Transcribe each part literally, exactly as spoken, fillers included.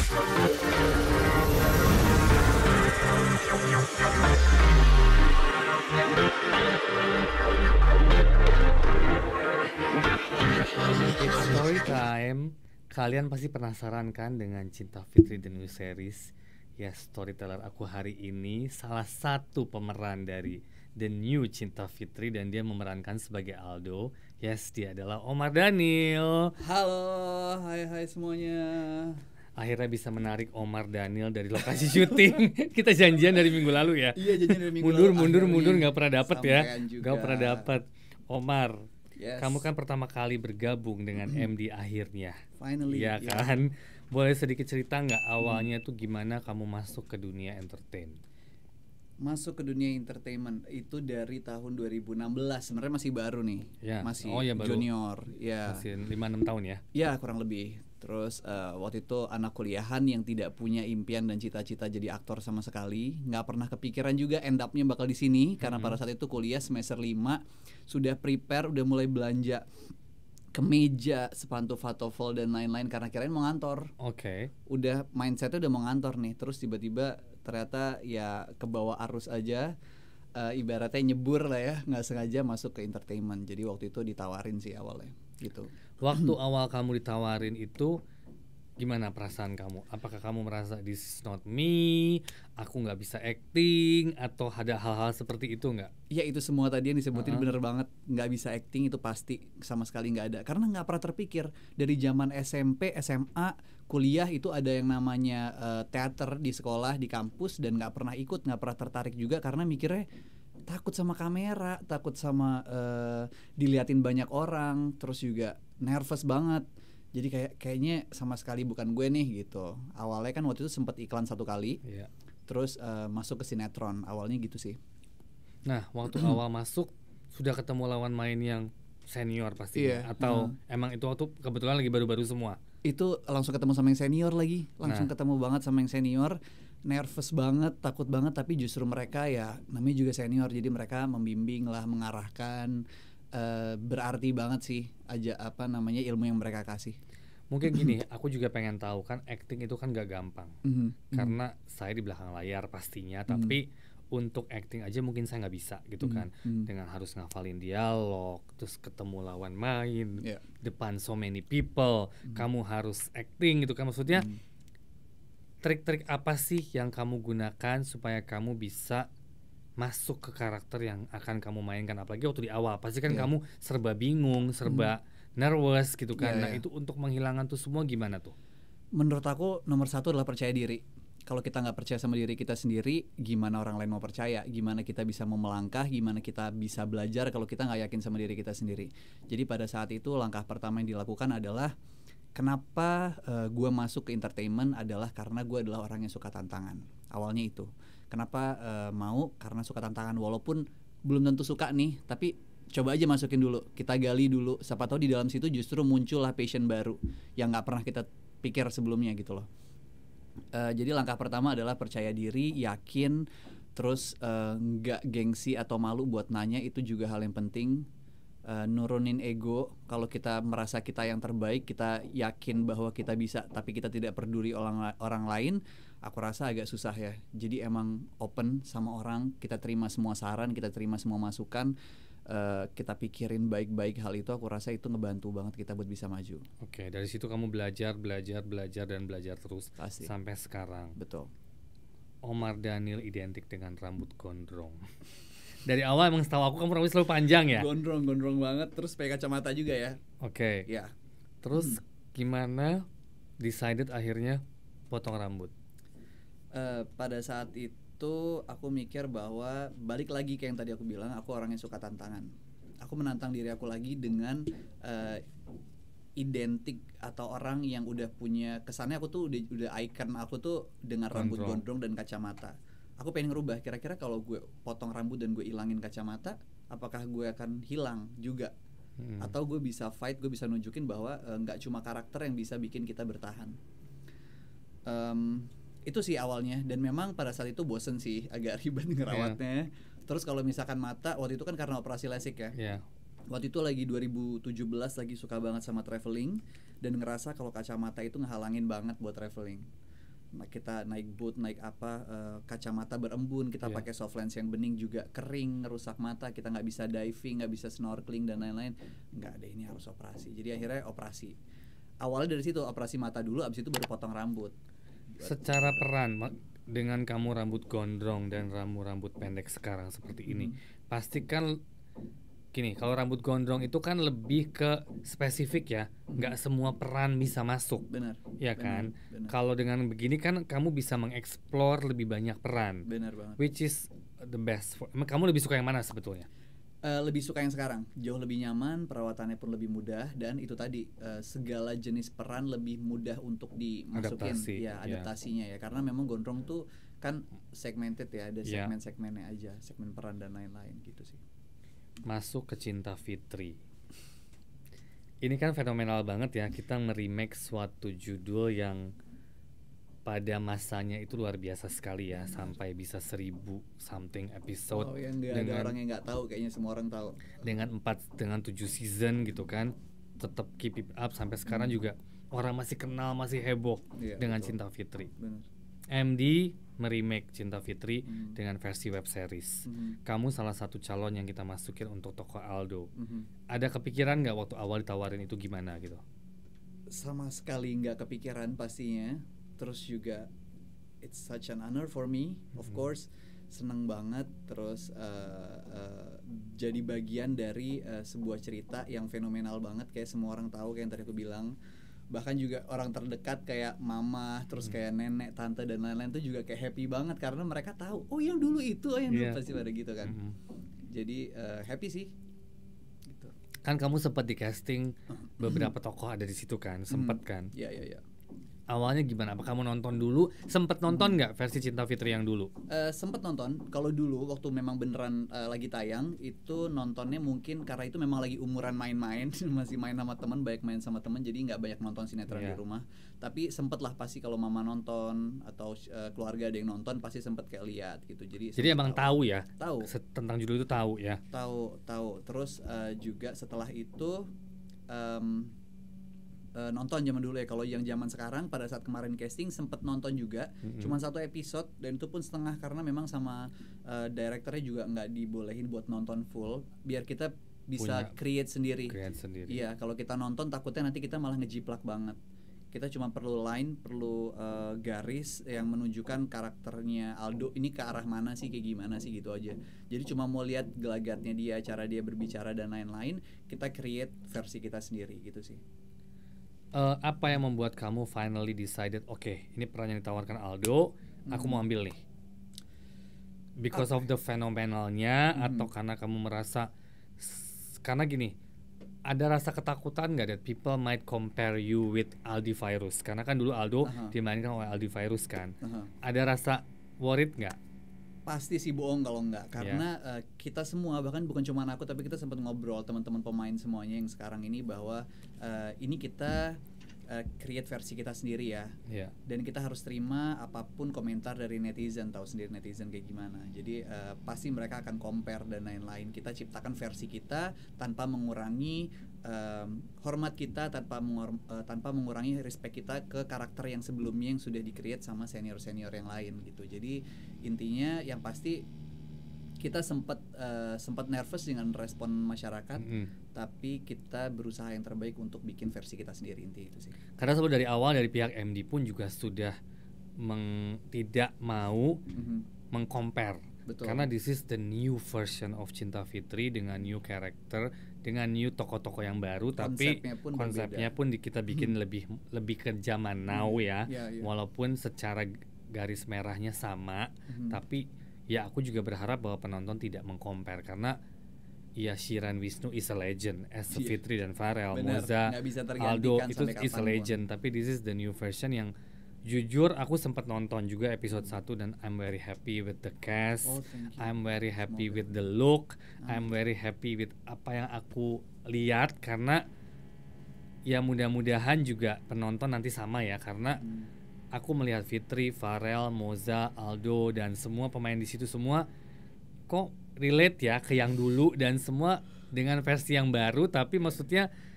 It's story time. Kalian pasti penasaran kan dengan Cinta Fitri The New Series? Ya, storyteller aku hari ini salah satu pemeran dari The New Cinta Fitri, dan dia memerankan sebagai Aldo. Yes, dia adalah Omar Daniel. Halo, hai hai semuanya. Akhirnya bisa menarik Omar Daniel dari lokasi syuting. Kita janjian dari minggu lalu ya. Iya, janjian dari minggu mundur, lalu. Mundur, Akhirnya mundur, nggak pernah dapet ya. juga. Nggak pernah dapet. Omar, yes. Kamu kan pertama kali bergabung dengan M D akhirnya. Finally. Iya yeah. kan? Boleh sedikit cerita nggak awalnya tuh gimana kamu masuk ke dunia entertain? Masuk ke dunia entertainment itu dari tahun dua ribu enam belas. Sebenarnya masih baru nih. Ya. Masih oh, ya, baru. junior. Ya. Masih lima enam tahun ya? Ya, kurang lebih. Terus uh, waktu itu anak kuliahan yang tidak punya impian dan cita-cita jadi aktor sama sekali, nggak pernah kepikiran juga end up-nya bakal di sini. Mm-hmm. Karena pada saat itu kuliah semester lima, sudah prepare, udah mulai belanja kemeja, sepatu fatofel dan lain-lain karena kirain mau ngantor. Oke. Okay. Udah mindsetnya udah mau ngantor nih, terus tiba-tiba ternyata ya kebawa arus aja, uh, ibaratnya nyebur lah ya, nggak sengaja masuk ke entertainment. Jadi waktu itu ditawarin sih awalnya gitu. Waktu awal kamu ditawarin itu gimana perasaan kamu? Apakah kamu merasa this is not me, aku nggak bisa acting, atau ada hal-hal seperti itu nggak? Ya itu semua tadi yang disebutin uh-huh. bener banget. Nggak bisa acting itu pasti sama sekali nggak ada. Karena nggak pernah terpikir dari zaman S M P, S M A, kuliah itu ada yang namanya uh, teater di sekolah, di kampus, dan nggak pernah ikut, nggak pernah tertarik juga karena mikirnya takut sama kamera, takut sama uh, diliatin banyak orang, terus juga nervous banget. Jadi kayak kayaknya sama sekali bukan gue nih gitu. Awalnya kan waktu itu sempat iklan satu kali, yeah. terus uh, masuk ke sinetron. Awalnya gitu sih. Nah, waktu awal masuk sudah ketemu lawan main yang senior pasti, yeah. atau hmm. emang itu waktu kebetulan lagi baru-baru semua? Itu langsung ketemu sama yang senior lagi, langsung nah. ketemu banget sama yang senior. Nervous banget, takut banget, tapi justru mereka ya namanya juga senior, jadi mereka membimbing lah, mengarahkan. Uh, berarti banget sih aja apa namanya ilmu yang mereka kasih. Mungkin gini, aku juga pengen tahu kan acting itu kan gak gampang. Mm-hmm. Karena mm-hmm. saya di belakang layar pastinya, mm-hmm. tapi untuk acting aja mungkin saya nggak bisa gitu kan. Mm-hmm. Dengan harus ngafalin dialog, terus ketemu lawan main, yeah. depan so many people, mm-hmm. kamu harus acting gitu kan. Maksudnya mm-hmm. trik-trik apa sih yang kamu gunakan supaya kamu bisa masuk ke karakter yang akan kamu mainkan? Apalagi waktu di awal pasti kan yeah. kamu serba bingung, serba hmm. nervous gitu kan. Yeah, nah yeah. itu untuk menghilangkan tuh semua gimana tuh? Menurut aku nomor satu adalah percaya diri. Kalau kita nggak percaya sama diri kita sendiri, gimana orang lain mau percaya? Gimana kita bisa mau melangkah? Gimana kita bisa belajar kalau kita nggak yakin sama diri kita sendiri? Jadi pada saat itu langkah pertama yang dilakukan adalah kenapa uh, gue masuk ke entertainment adalah karena gue adalah orang yang suka tantangan. Awalnya itu. Kenapa uh, mau? Karena suka tantangan, walaupun belum tentu suka nih, tapi coba aja masukin dulu, kita gali dulu, siapa tahu di dalam situ justru muncullah passion baru yang nggak pernah kita pikir sebelumnya gitu loh. Uh, jadi langkah pertama adalah percaya diri, yakin, terus nggak uh, gengsi atau malu buat nanya, itu juga hal yang penting. Uh, nurunin ego. Kalau kita merasa kita yang terbaik, kita yakin bahwa kita bisa, tapi kita tidak peduli orang orang lain, aku rasa agak susah ya. Jadi emang open sama orang, kita terima semua saran, kita terima semua masukan, uh, kita pikirin baik-baik hal itu. Aku rasa itu ngebantu banget kita buat bisa maju. Oke, dari situ kamu belajar, belajar, belajar dan belajar terus. Pasti. Sampai sekarang. Betul. Omar Daniel identik dengan rambut gondrong. Dari awal emang setahu aku kamu rambut selalu panjang ya? Gondrong, gondrong banget. Terus pakai kacamata juga ya. Oke. Okay. Ya. Terus hmm. gimana decided akhirnya potong rambut? Uh, pada saat itu aku mikir bahwa balik lagi kayak yang tadi aku bilang, aku orang yang suka tantangan. Aku menantang diri aku lagi dengan uh, identik atau orang yang udah punya kesannya aku tuh udah udah icon aku tuh dengan gondrong. Rambut gondrong dan kacamata. Aku pengen ngerubah, kira-kira kalau gue potong rambut dan gue ilangin kacamata, apakah gue akan hilang juga? Hmm. Atau gue bisa fight, gue bisa nunjukin bahwa nggak uh, cuma karakter yang bisa bikin kita bertahan. Um, itu sih awalnya, dan memang pada saat itu bosen sih, agak ribet ngerawatnya. Yeah. Terus kalau misalkan mata, waktu itu kan karena operasi lasik ya. Yeah. Waktu itu lagi dua ribu tujuh belas, lagi suka banget sama traveling dan ngerasa kalau kacamata itu ngehalangin banget buat traveling. Nah, kita naik boot, naik apa, uh, kacamata berembun, kita yeah. pakai soft lens yang bening juga kering, rusak mata, kita nggak bisa diving, nggak bisa snorkeling dan lain-lain, nggak ada, ini harus operasi. Jadi akhirnya operasi. Awalnya dari situ operasi mata dulu, abis itu baru potong rambut. Secara peran dengan kamu rambut gondrong dan kamu rambut pendek sekarang seperti ini, hmm. pastikan gini, kalau rambut gondrong itu kan lebih ke spesifik ya, nggak hmm. semua peran bisa masuk. Benar. Ya kan. Kalau dengan begini kan kamu bisa mengeksplor lebih banyak peran. Benar banget. Which is the best. For, kamu lebih suka yang mana sebetulnya? Uh, lebih suka yang sekarang, jauh lebih nyaman, perawatannya pun lebih mudah, dan itu tadi uh, segala jenis peran lebih mudah untuk dimasukin. Adaptasi, ya adaptasinya yeah. ya, karena memang gondrong tuh kan segmented ya, ada segmen-segmennya aja, segmen peran dan lain-lain gitu sih. Masuk ke Cinta Fitri. Ini kan fenomenal banget ya, kita nge-remake suatu judul yang pada masanya itu luar biasa sekali ya, hmm. sampai bisa seribu something episode. Oh, yang gak ada orang yang nggak tahu, kayaknya semua orang tahu. Dengan empat dengan tujuh season gitu kan, tetap keep it up sampai sekarang hmm. juga orang masih kenal, masih heboh yeah, dengan betul. Cinta Fitri. Bener. M D meremake Cinta Fitri hmm. dengan versi web series. Hmm. Kamu salah satu calon yang kita masukin untuk tokoh Aldo. Hmm. Ada kepikiran nggak waktu awal ditawarin itu gimana gitu? Sama sekali nggak kepikiran pastinya. Terus juga it's such an honor for me, of hmm. course, seneng banget. Terus uh, uh, jadi bagian dari uh, sebuah cerita yang fenomenal banget, kayak semua orang tahu, kayak yang tadi aku bilang. Bahkan juga orang terdekat kayak mama, terus hmm. kayak nenek, tante dan lain-lain tuh juga kayak happy banget karena mereka tahu, oh yang dulu itu, oh yang dulu yeah. pasti pada gitu kan. Hmm. Jadi uh, happy sih. Gitu. Kan kamu sempat di casting beberapa tokoh ada di situ kan, sempat kan? Iya iya iya. Awalnya gimana? Apa kamu nonton dulu? Sempet nonton nggak versi Cinta Fitri yang dulu? Uh, sempet nonton. Kalau dulu waktu memang beneran uh, lagi tayang, itu nontonnya mungkin karena itu memang lagi umuran main-main, masih main sama teman, baik main sama teman, jadi nggak banyak nonton sinetron yeah. di rumah. Tapi sempet lah pasti kalau mama nonton atau uh, keluarga ada yang nonton pasti sempet kayak lihat gitu. Jadi jadi emang tahu, tahu ya? Tahu. Tentang judul itu tahu ya? Tahu tahu. Terus uh, juga setelah itu. Um, Uh, nonton zaman dulu ya. Kalau yang zaman sekarang pada saat kemarin casting sempet nonton juga, mm-hmm. cuma satu episode dan itu pun setengah karena memang sama uh, direkturnya juga nggak dibolehin buat nonton full biar kita bisa Punya create sendiri. Create sendiri. Iya, kalau kita nonton takutnya nanti kita malah ngejiplak banget. Kita cuma perlu line, perlu uh, garis yang menunjukkan karakternya Aldo ini ke arah mana sih, kayak gimana sih gitu aja. Jadi cuma mau lihat gelagatnya dia, cara dia berbicara dan lain-lain, kita create versi kita sendiri gitu sih. Uh, apa yang membuat kamu finally decided, oke, okay, ini peran yang ditawarkan Aldo, hmm. aku mau ambil nih? Because okay. of the fenomenalnya, hmm. atau karena kamu merasa, karena gini, ada rasa ketakutan nggak that people might compare you with Aldi Virus? Karena kan dulu Aldo uh-huh. dimainkan oleh Aldi Virus kan. Uh-huh. Ada rasa worried nggak? Pasti sih bohong kalau enggak, karena yeah. uh, kita semua, bahkan bukan cuma aku tapi kita sempat ngobrol teman-teman pemain semuanya yang sekarang ini bahwa uh, ini kita uh, create versi kita sendiri ya, yeah. dan kita harus terima apapun komentar dari netizen, tahu sendiri netizen kayak gimana. Jadi uh, pasti mereka akan compare dan lain-lain. Kita ciptakan versi kita tanpa mengurangi um, hormat kita, tanpa mengur- uh, tanpa mengurangi respect kita ke karakter yang sebelumnya yang sudah di-create sama senior-senior yang lain gitu. Jadi intinya yang pasti kita sempat uh, sempat nervous dengan respon masyarakat, mm-hmm. tapi kita berusaha yang terbaik untuk bikin versi kita sendiri, inti itu sih. Karena sebelum dari awal dari pihak M D pun juga sudah meng, tidak mau mm-hmm. meng-compare. Betul. Karena this is the new version of Cinta Fitri dengan new character, dengan new tokoh-tokoh yang baru, tapi konsepnya pun, konsepnya pun di, kita bikin hmm. lebih lebih ke zaman now ya, yeah, yeah. walaupun secara garis merahnya sama, hmm. tapi ya aku juga berharap bahwa penonton tidak meng-compare karena ya Shiran Wisnu is a legend, as yeah. Fitri dan Farel, Bener, Moza, Aldo itu is a legend, pun. Tapi this is the new version yang jujur aku sempat nonton juga episode satu dan I'm very happy with the cast, oh, I'm very happy Semoga. with the look, hmm. I'm very happy with apa yang aku lihat karena ya mudah-mudahan juga penonton nanti sama ya karena hmm. aku melihat Fitri, Farel, Moza, Aldo dan semua pemain di situ semua kok relate ya ke yang dulu dan semua dengan versi yang baru, tapi maksudnya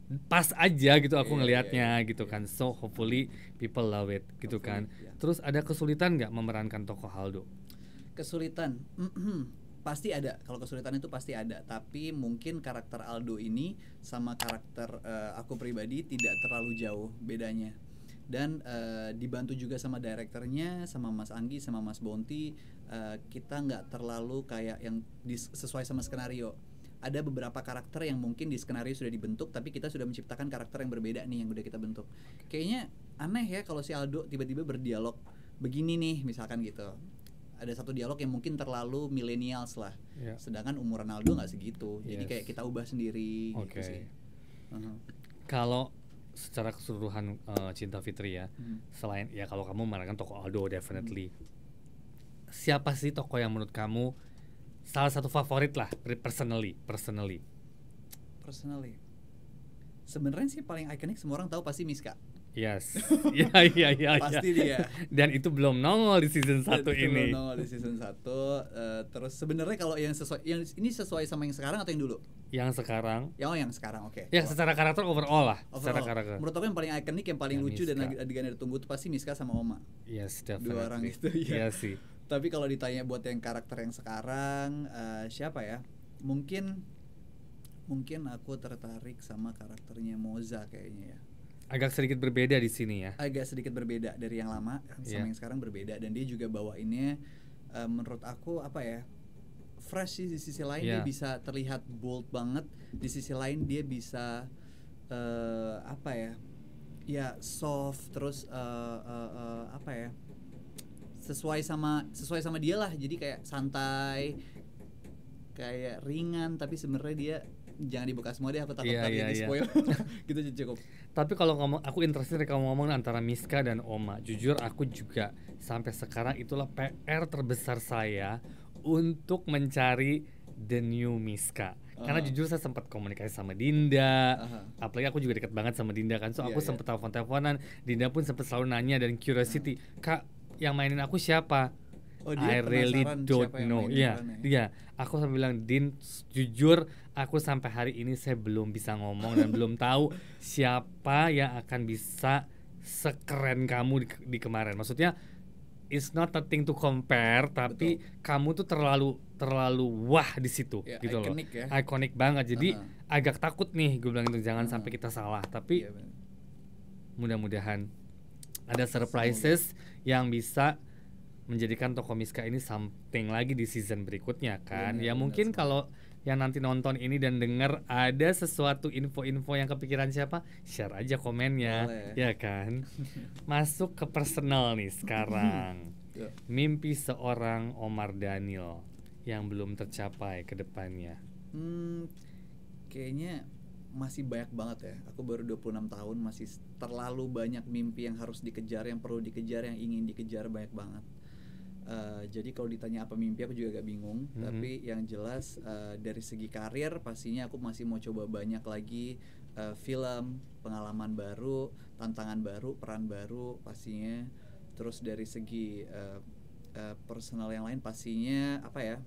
pas aja gitu aku Iya, ngelihatnya iya, iya, gitu iya. kan. So hopefully people love it gitu kan. Hopefully, ya. Terus ada kesulitan nggak memerankan tokoh Aldo? Kesulitan, pasti ada. Kalau kesulitan itu pasti ada. Tapi mungkin karakter Aldo ini sama karakter uh, aku pribadi tidak terlalu jauh bedanya. Dan uh, dibantu juga sama direkturnya, sama Mas Anggi, sama Mas Bonti. Uh, kita nggak terlalu kayak yang dis- sesuai sama skenario. Ada beberapa karakter yang mungkin di skenario sudah dibentuk, tapi kita sudah menciptakan karakter yang berbeda nih yang udah kita bentuk. Kayaknya aneh ya kalau si Aldo tiba-tiba berdialog begini nih misalkan gitu. Ada satu dialog yang mungkin terlalu millennials lah, Yeah. sedangkan umuran Aldo nggak segitu. Jadi Yes. kayak kita ubah sendiri Oke. gitu sih. Uh-huh. Kalau secara keseluruhan uh, Cinta Fitri ya, Hmm. selain ya kalau kamu memerankan tokoh Aldo definitely. Siapa sih tokoh yang menurut kamu salah satu favorit lah personally, personally? Personally, sebenarnya sih paling ikonik semua orang tahu pasti Miska. Yes. Iya iya iya. Pasti dia. Dan itu belum nongol di season satu Itu ini. belum nongol di season satu. Uh, terus sebenarnya kalau yang sesuai, yang ini sesuai sama yang sekarang atau yang dulu? Yang sekarang. Ya, oh yang sekarang, oke. Ya Oh. secara karakter overall lah. Secara Overall, karakter. menurut aku yang paling ikonik, yang paling Ya, lucu dan Miska. adegan yang ditunggu tuh pasti Miska sama Oma. Yes, definitely. Dua orang itu ya. Iya sih. Tapi kalau ditanya buat yang karakter yang sekarang, uh, siapa ya? Mungkin mungkin aku tertarik sama karakternya Moza kayaknya ya. Agak sedikit berbeda di sini ya. Agak sedikit berbeda dari yang lama sama Yeah. yang sekarang berbeda, dan dia juga bawainnya uh, menurut aku apa ya? Fresh sih. Di sisi lain Yeah. dia bisa terlihat bold banget, di sisi lain dia bisa uh, apa ya? Ya soft, terus uh, uh, uh, apa ya? sesuai sama sesuai sama dia lah, jadi kayak santai, kayak ringan, tapi sebenarnya dia jangan dibuka semua deh, aku takut Iya, tadi iya, di iya. spoil. Gitu aja cukup. Tapi kalau ngomong, aku interested dari kamu ngomong antara Miska dan Oma. Jujur aku juga sampai sekarang itulah P R terbesar saya untuk mencari the new Miska. Karena Uh-huh. jujur saya sempat komunikasi sama Dinda, Aha. apalagi aku juga dekat banget sama Dinda kan. So Iya, aku iya. sempat telepon-teleponan, Dinda pun sempat selalu nanya dan curiosity, "Kak, yang mainin aku siapa?" Oh, dia I really penasaran don't siapa yang know. mainin Iya, perannya. dia. Aku sampai bilang, Din, jujur aku sampai hari ini saya belum bisa ngomong dan belum tahu siapa yang akan bisa sekeren kamu di, di kemarin. Maksudnya it's not a thing to compare, tapi Betul. kamu tuh terlalu terlalu wah di situ Ya, gitu loh. iconic ya. Iconic banget. Jadi Uh-huh. agak takut nih gue bilang itu, jangan Uh-huh. sampai kita salah. Tapi Iya, bener. mudah-mudahan ada surprises yang bisa menjadikan toko Miska ini something lagi di season berikutnya kan. Bener, Ya bener mungkin sekali. kalau yang nanti nonton ini dan dengar ada sesuatu info-info yang kepikiran siapa, share aja komennya. Boleh. Ya kan. Masuk ke personal nih sekarang. Ya. Mimpi seorang Omar Daniel yang belum tercapai ke depannya. Hmm, kayaknya masih banyak banget ya. Aku baru dua puluh enam tahun, masih terlalu banyak mimpi yang harus dikejar, yang perlu dikejar, yang ingin dikejar, banyak banget. Uh, jadi kalau ditanya apa mimpi, aku juga agak bingung. Mhm. Tapi yang jelas uh, dari segi karir pastinya aku masih mau coba banyak lagi uh, film, pengalaman baru, tantangan baru, peran baru pastinya. Terus dari segi uh, uh, personal yang lain pastinya apa ya?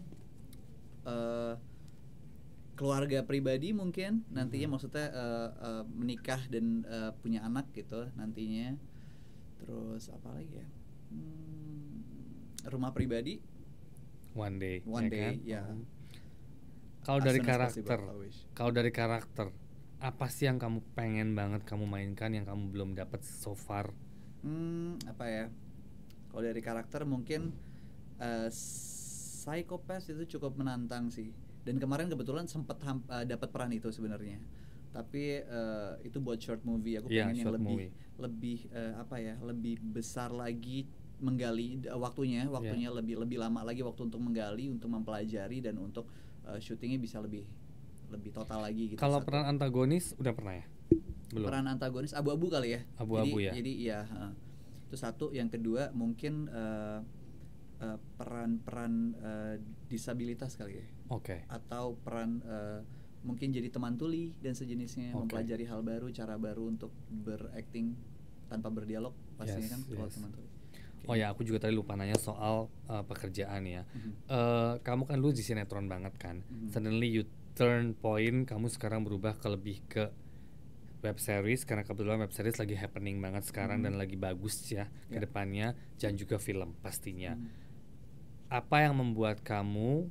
Uh, keluarga pribadi mungkin nantinya, Mhm. maksudnya uh, uh, menikah dan uh, punya anak gitu nantinya. Terus apa lagi ya? Hmm, rumah pribadi One day. one ya day kan? ya. Mhm. Kalau As dari soon as possible, karakter, I wish. kalau dari karakter, apa sih yang kamu pengen banget kamu mainkan yang kamu belum dapat so far? Hmm, apa ya? Kalau dari karakter mungkin uh, Psychopath itu cukup menantang sih. Dan kemarin kebetulan sempat ham- uh, dapat peran itu sebenarnya. Tapi uh, itu buat short movie. Aku Iya, pengen yang short lebih movie. lebih uh, apa ya? Lebih besar lagi menggali uh, waktunya, waktunya lebih lebih lama lagi waktu untuk menggali, untuk mempelajari dan untuk uh, syutingnya bisa lebih lebih total lagi gitu. Kalau Satu. peran antagonis udah pernah ya? Belum. Peran antagonis abu-abu kali ya. Abu-abu jadi, ya? Jadi iya. Uh, itu satu. Yang kedua mungkin uh, uh, peran-peran uh, disabilitas kali ya. Oke. Atau peran uh, mungkin jadi teman tuli dan sejenisnya, Oke. mempelajari hal baru, cara baru untuk berakting tanpa berdialog pastinya Yes, kan kalau yes. teman tuli. Oh ya, aku juga tadi lupa nanya soal uh, pekerjaan ya. Mhm. Uh, kamu kan dulu di sinetron banget kan. Mhm. Suddenly you turn point, kamu sekarang berubah ke lebih ke web series karena kebetulan web series lagi happening banget sekarang Hmm. dan lagi bagus ya ke Ya. depannya, dan juga film pastinya. Hmm. Apa yang membuat kamu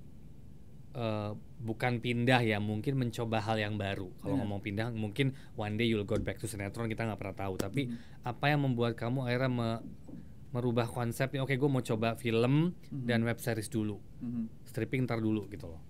uh, bukan pindah ya, mungkin mencoba hal yang baru. Kalau Benar. ngomong pindah mungkin one day you'll go back to sinetron, kita nggak pernah tahu. Tapi Hmm. apa yang membuat kamu akhirnya me- merubah konsepnya? Oke, gue mau coba film Hmm. dan web series dulu, Hmm. stripping ntar dulu gitu loh.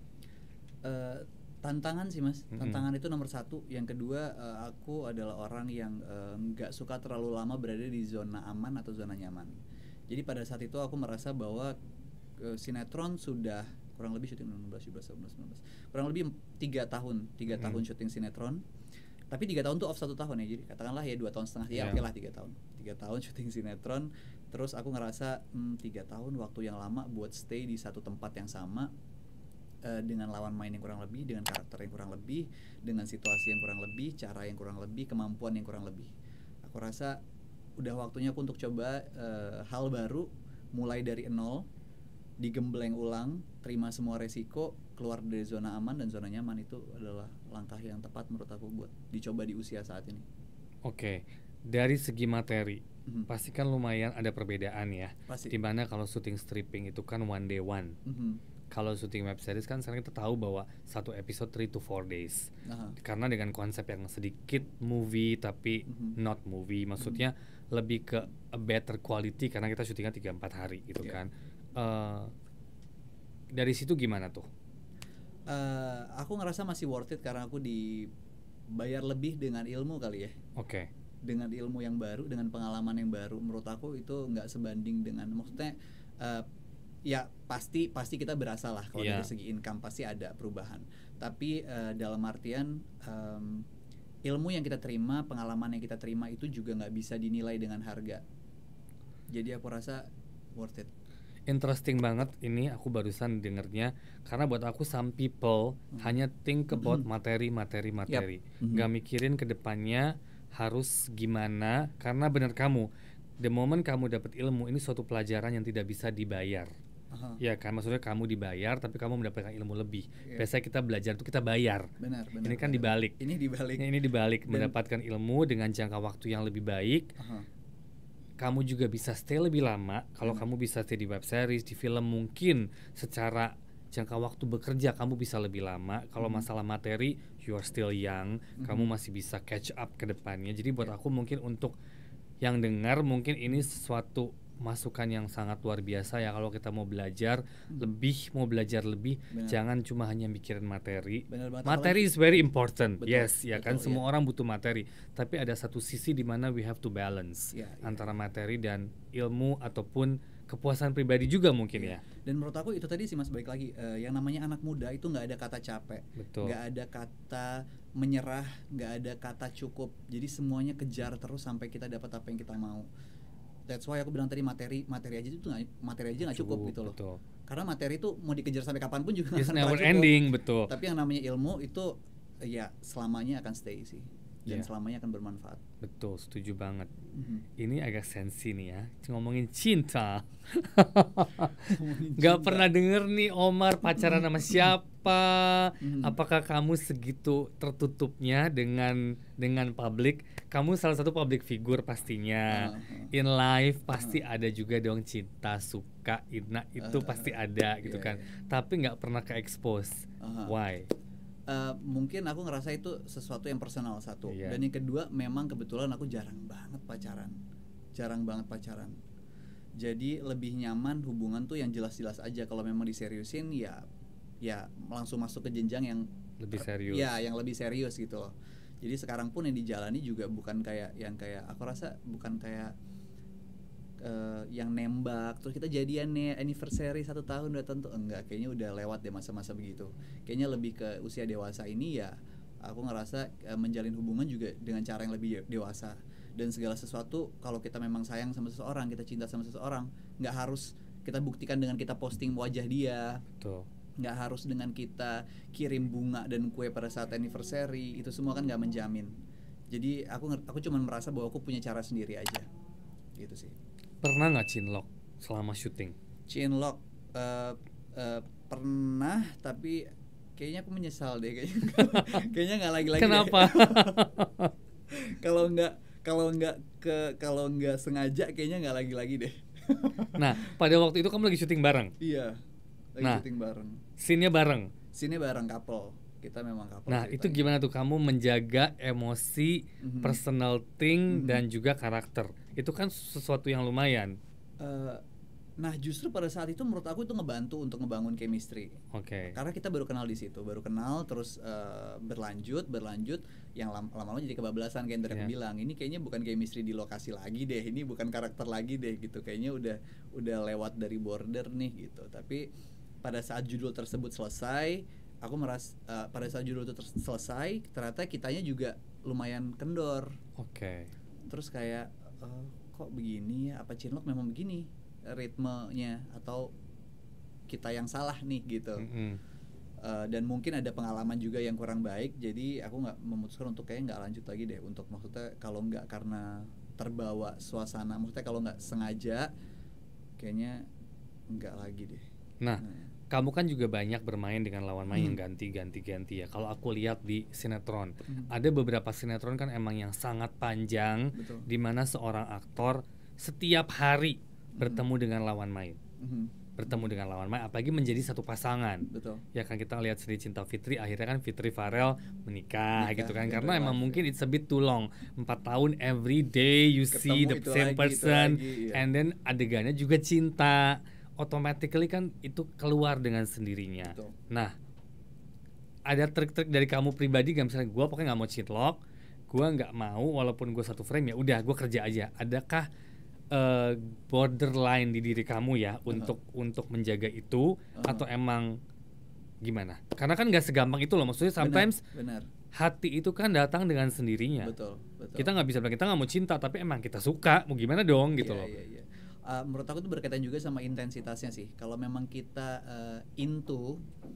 Eh, tantangan sih mas, Mm-mm. tantangan itu nomor satu. Yang kedua, eh, aku adalah orang yang eh, nggak suka terlalu lama berada di zona aman atau zona nyaman. Jadi pada saat itu aku merasa bahwa eh, sinetron sudah kurang lebih syuting enam belas, tujuh belas, delapan belas, sembilan belas, kurang lebih tiga tahun, tiga Mm-mm. tahun syuting sinetron. Tapi tiga tahun tuh off satu tahun ya, jadi katakanlah ya dua tahun setengah, ya Yeah. oke lah tiga tahun, tiga tahun syuting sinetron. Terus aku ngerasa hmm, tiga tahun waktu yang lama buat stay di satu tempat yang sama. Uh, dengan lawan main yang kurang lebih, dengan karakter yang kurang lebih, dengan situasi yang kurang lebih, cara yang kurang lebih, kemampuan yang kurang lebih. Aku rasa udah waktunya aku untuk coba uh, hal baru, mulai dari nol, digembleng ulang, terima semua resiko, keluar dari zona aman dan zona nyaman. Itu adalah langkah yang tepat menurut aku buat dicoba di usia saat ini. Oke, dari segi materi, Mhm. pasti kan lumayan ada perbedaan ya. Pasti. Dimana kalau syuting stripping itu kan one day one. Mhm. Kalau syuting web series kan sekarang kita tahu bahwa satu episode three to four days. Aha. Karena dengan konsep yang sedikit movie tapi Mhm. not movie, maksudnya lebih ke a better quality karena kita syutingnya tiga empat hari gitu Yeah. kan. Uh, dari situ gimana tuh? Uh, aku ngerasa masih worth it karena aku dibayar lebih dengan ilmu kali ya. Oke. Dengan ilmu yang baru, dengan pengalaman yang baru. Menurut aku itu nggak sebanding dengan, maksudnya uh, ya pasti pasti kita berasa lah kalau Yeah. dari segi income pasti ada perubahan. Tapi uh, dalam artian um, ilmu yang kita terima, pengalaman yang kita terima itu juga nggak bisa dinilai dengan harga. Jadi aku rasa worth it. Interesting banget ini, aku barusan dengernya karena buat aku some people Hmm. hanya think about materi materi materi, Mhm. nggak mikirin ke depannya harus gimana. Karena benar kamu, the moment kamu dapat ilmu ini suatu pelajaran yang tidak bisa dibayar. Aha. Ya kan, maksudnya kamu dibayar tapi kamu mendapatkan ilmu lebih. Iya. Biasanya kita belajar tuh kita bayar. Benar, benar. Ini kan benar. dibalik. Ini dibalik. Ini dibalik, Dan- mendapatkan ilmu dengan jangka waktu yang lebih baik. Aha. Kamu juga bisa stay lebih lama. Kalau Benar. kamu bisa stay di web series, di film, mungkin secara jangka waktu bekerja kamu bisa lebih lama. Kalau Mhm. masalah materi, you are still young, Mhm. kamu masih bisa catch up ke depannya. Jadi buat aku mungkin untuk yang dengar, mungkin ini sesuatu masukan yang sangat luar biasa ya. Kalau kita mau belajar Mhm. lebih, mau belajar lebih, Benar. jangan cuma hanya mikirin materi. Benar banget. Materi is very important, Betul, yes, ya kan, betul, semua iya. orang butuh materi. Tapi ada satu sisi di mana we have to balance Iya, iya. antara materi dan ilmu ataupun kepuasan pribadi juga mungkin Iya. ya. Dan menurut aku itu tadi sih mas, balik lagi eh, yang namanya anak muda itu nggak ada kata capek, Betul. nggak ada kata menyerah, nggak ada kata cukup. Jadi semuanya kejar terus sampai kita dapat apa yang kita mau. That's why aku bilang tadi materi materi aja itu nggak, materi aja nggak cukup, gitu loh. Betul. Karena materi itu mau dikejar sampai kapanpun juga nggak It's akan pernah never cukup. ending, betul. Tapi yang namanya ilmu itu eh, ya selamanya akan stay sih, dan Iya. selamanya akan bermanfaat. Betul, setuju banget. Mhm. Ini agak sensi nih ya, ngomongin cinta. Ngomongin Gak cinta. pernah denger nih Omar pacaran sama siapa. Mhm. Apakah kamu segitu tertutupnya dengan dengan publik? Kamu salah satu public figure pastinya. Ah, ah. In life pasti ada juga dong cinta, suka, ina itu Ah, pasti ada gitu iya, kan. iya. Tapi nggak pernah ke expose. Aha. Why? Uh, mungkin aku ngerasa itu sesuatu yang personal satu. Iya. Dan yang kedua memang kebetulan aku jarang banget pacaran, jarang banget pacaran. Jadi lebih nyaman hubungan tuh yang jelas-jelas aja. Kalau memang diseriusin ya ya langsung masuk ke jenjang yang Lebih serius. ya yang lebih serius gitu loh. Jadi sekarang pun yang dijalani juga bukan kayak yang kayak aku rasa bukan kayak uh, yang nembak terus kita jadian nih anniversary satu tahun dua tahun tuh enggak, kayaknya udah lewat deh masa-masa begitu. Kayaknya lebih ke usia dewasa ini ya aku ngerasa uh, menjalin hubungan juga dengan cara yang lebih de- dewasa. Dan segala sesuatu kalau kita memang sayang sama seseorang, kita cinta sama seseorang, nggak harus kita buktikan dengan kita posting wajah dia, Betul. nggak harus dengan kita kirim bunga dan kue pada saat anniversary. Itu semua kan nggak menjamin. Jadi aku nger- aku cuma merasa bahwa aku punya cara sendiri aja gitu sih. Pernah nggak cinlok selama syuting? Chinlock uh, uh, pernah, tapi kayaknya aku menyesal deh kayaknya. Kayaknya nggak lagi-lagi deh. Kenapa? Kalau nggak kalau nggak ke kalau nggak sengaja kayaknya nggak lagi-lagi deh. Nah, pada waktu itu kamu lagi syuting bareng. Iya. Lagi Nah, syuting bareng. Scene-nya bareng. Scene-nya bareng couple. Kita memang couple. Nah, itu gimana tuh kamu menjaga emosi, mm-hmm. personal thing, mm-hmm. dan juga karakter? Itu kan sesuatu yang lumayan. Uh, nah, justru pada saat itu menurut aku itu ngebantu untuk ngebangun chemistry. Oke. Okay. Karena kita baru kenal di situ, baru kenal terus uh, berlanjut, berlanjut, yang lam- lama-lama jadi kebablasan kayak yang tadi yeah. aku bilang. Ini kayaknya bukan chemistry di lokasi lagi deh, ini bukan karakter lagi deh gitu. Kayaknya udah udah lewat dari border nih gitu. Tapi pada saat judul tersebut selesai, aku meras uh, pada saat judul itu ter- selesai, ternyata kitanya juga lumayan kendor. Oke. Okay. Terus kayak uh, kok begini ya? Apa Chinlock memang begini ritmenya atau kita yang salah nih gitu. Mm-hmm. Uh, dan mungkin ada pengalaman juga yang kurang baik, jadi aku nggak memutuskan untuk kayak nggak lanjut lagi deh. Untuk maksudnya kalau nggak karena terbawa suasana, maksudnya kalau nggak sengaja, kayaknya nggak lagi deh. Nah. nah. Kamu kan juga banyak bermain dengan lawan main hmm. yang ganti-ganti-ganti ya. Kalau aku lihat di sinetron, hmm. ada beberapa sinetron kan emang yang sangat panjang, di mana seorang aktor setiap hari hmm. bertemu dengan lawan main, hmm. bertemu dengan lawan main, apalagi menjadi satu pasangan. Betul. Ya kan kita lihat Sri Cinta Fitri, akhirnya kan Fitri Farel menikah, menikah gitu kan, karena emang life. Mungkin it's a bit too long, empat tahun every day you ketemu see the same lagi, person, lagi, iya. And then adegannya juga cinta. Automatically kan itu keluar dengan sendirinya. Betul. Nah, ada trik-trik dari kamu pribadi gak? Misalnya gue pokoknya nggak mau Chinlock, gue nggak mau walaupun gue satu frame ya udah gue kerja aja. Adakah uh, borderline di diri kamu ya uh-huh. untuk untuk menjaga itu uh-huh. atau emang gimana? Karena kan nggak segampang itu loh. Maksudnya sometimes benar, benar. hati itu kan datang dengan sendirinya. Betul, betul. Kita nggak bisa bilang kita nggak mau cinta, tapi emang kita suka. Mau gimana dong gitu yeah, loh. Yeah, yeah. Uh, menurut aku itu berkaitan juga sama intensitasnya sih. Kalau memang kita uh, into,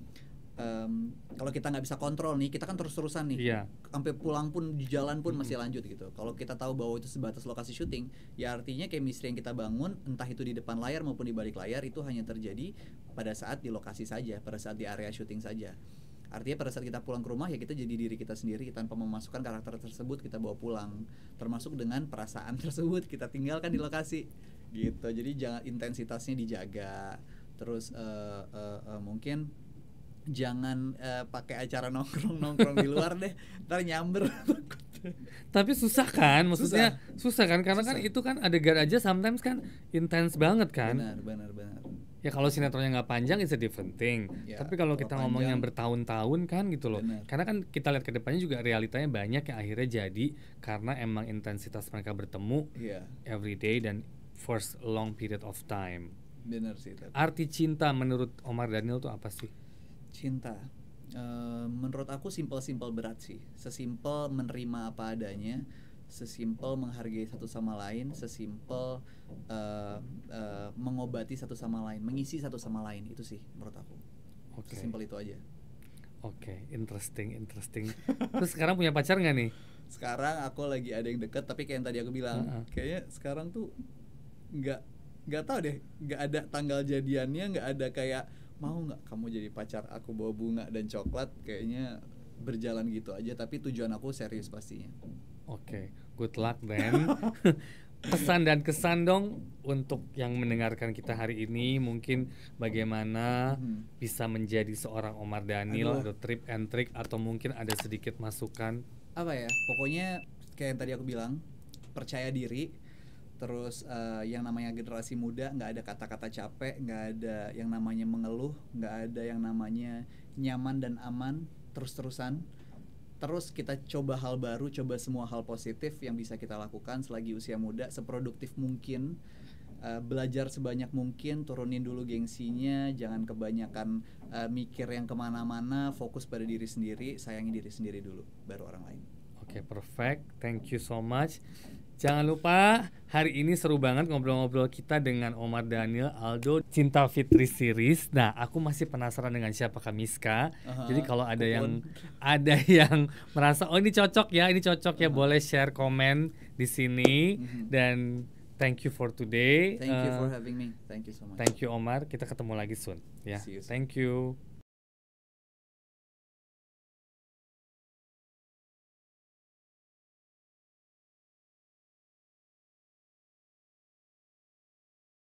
um, kalau kita nggak bisa kontrol nih, kita kan terus-terusan nih, yeah. sampai pulang pun di jalan pun mm-hmm. masih lanjut gitu. Kalau kita tahu bahwa itu sebatas lokasi syuting, ya artinya chemistry yang kita bangun, entah itu di depan layar maupun di balik layar, itu hanya terjadi pada saat di lokasi saja, pada saat di area syuting saja. Artinya pada saat kita pulang ke rumah ya kita jadi diri kita sendiri tanpa memasukkan karakter tersebut kita bawa pulang, termasuk dengan perasaan tersebut kita tinggalkan di lokasi. Gitu, jadi jangan intensitasnya dijaga, terus uh, uh, uh, mungkin jangan uh, pakai acara nongkrong nongkrong di luar deh, ntar nyamber. Tapi susah kan, maksudnya susah, susah kan, karena susah. Kan itu kan adegan aja sometimes kan intens banget kan. Benar, benar, benar. Ya kalau sinetronnya nggak panjang it's a different thing. Ya, tapi kalau kita ngomong yang bertahun-tahun kan gitu loh. Benar. Karena kan kita lihat ke depannya juga realitanya banyak yang akhirnya jadi karena emang intensitas mereka bertemu yeah. every day dan for a long period of time. Benar sih. Tapi. Arti cinta menurut Omar Daniel tuh apa sih? Cinta, uh, menurut aku simpel-simpel berat sih. Sesimpel menerima apa adanya, sesimpel menghargai satu sama lain, sesimpel uh, uh, mengobati satu sama lain, mengisi satu sama lain, itu sih menurut aku. Okay. Sesimpel itu aja. Oke, okay, interesting, interesting. Terus sekarang punya pacar nggak nih? Sekarang aku lagi ada yang deket, tapi kayak yang tadi aku bilang, uh-uh. kayaknya sekarang tuh nggak nggak tahu deh, nggak ada tanggal jadiannya, nggak ada kayak mau nggak kamu jadi pacar aku bawa bunga dan coklat, kayaknya berjalan gitu aja. Tapi tujuan aku serius pastinya. Oke, okay, good luck then. Pesan dan kesan dong untuk yang mendengarkan kita hari ini, mungkin bagaimana hmm. bisa menjadi seorang Omar Daniel. Aduh. Atau trip and trick atau mungkin ada sedikit masukan. Apa ya, pokoknya kayak yang tadi aku bilang, percaya diri. Terus uh, yang namanya generasi muda nggak ada kata-kata capek, nggak ada yang namanya mengeluh, nggak ada yang namanya nyaman dan aman, terus-terusan. Terus kita coba hal baru, coba semua hal positif yang bisa kita lakukan selagi usia muda, seproduktif mungkin, uh, belajar sebanyak mungkin, turunin dulu gengsinya, jangan kebanyakan uh, mikir yang kemana-mana, fokus pada diri sendiri, sayangi diri sendiri dulu, baru orang lain. Oke, okay, perfect, thank you so much. Jangan lupa hari ini seru banget ngobrol-ngobrol kita dengan Omar Daniel Aldo Cinta Fitri series. Nah, aku masih penasaran dengan siapa Miska. Uh-huh. Jadi kalau ada Kupun. yang ada yang merasa oh ini cocok ya, ini cocok ya, uh-huh. boleh share komen di sini. Uh-huh. Dan thank you for today. Thank uh, you for having me. Thank you so much. Thank you Omar. Kita ketemu lagi soon. Ya. Yeah. Thank you.